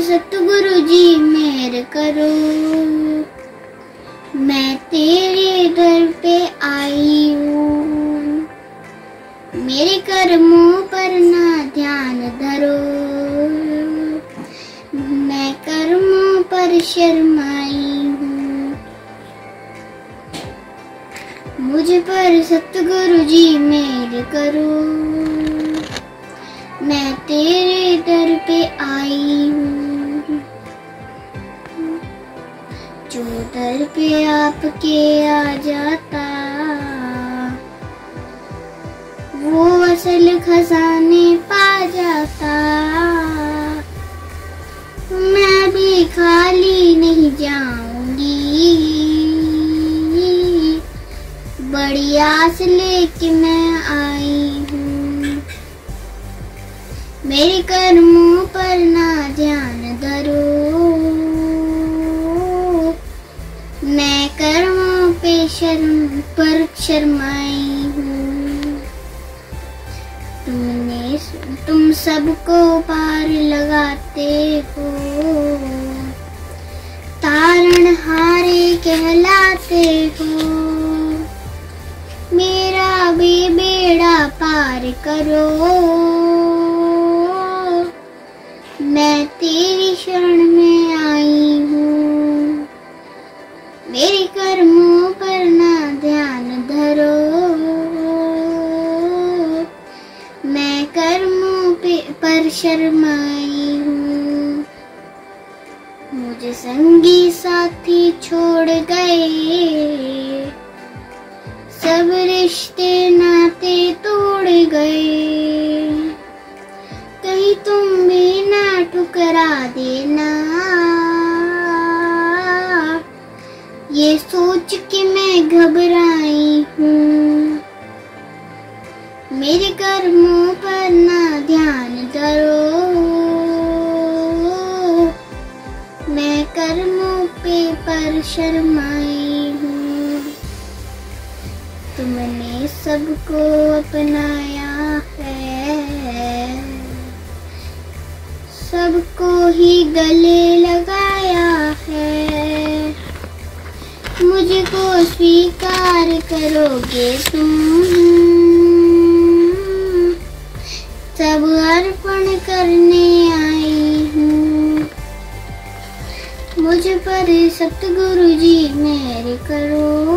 सतगुरु जी मेहर करो, मैं तेरे दर पे आई हूँ। मेरे कर्मों पर ना ध्यान धरो, मैं कर्मों पर शर्माई हूँ। मुझ पर सतगुरु जी मेहर करो, मैं तेरे दर पे आई हूँ। जो दर पे आपके आ जाता, वो असल खजाने पा जाता। मैं भी खाली नहीं जाऊंगी, बड़ी आस लेके मैं आई हूँ। मेरे कर्मों पर ना ध्यान धरो, मैं कर्मों पे शर्माई हूँ। तुम सबको पार लगाते हो, तारणहारे कहलाते हो। मेरा भी बेड़ा पार करो, मैं तेरी शरण में आई हूँ। मेरे कर्मों पर ना ध्यान धरो, मैं कर्मों पर शर्माई हूँ। मुझे संगी साथी छोड़ गए, सब रिश्ते नाते तोड़ गए। कहीं तुम भी ना ठुकरा देना, ये सोच के मैं घबराई हूँ। मेरे कर्मों पर ना ध्यान धरो, मैं कर्मों पर शर्माई हूँ। तुमने सबको अपनाया है, सबको ही गले लगाया है। मुझको स्वीकार करोगे तुम, सब अर्पण करने आई हूँ। मुझ पर सतगुरु जी मेहर करो,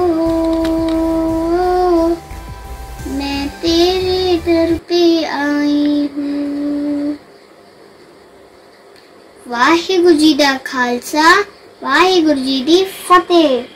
मैं तेरे दर पे आई हूँ। वाहिगुरु जी दा खालसा, वाहिगुरु जी दी फतेह।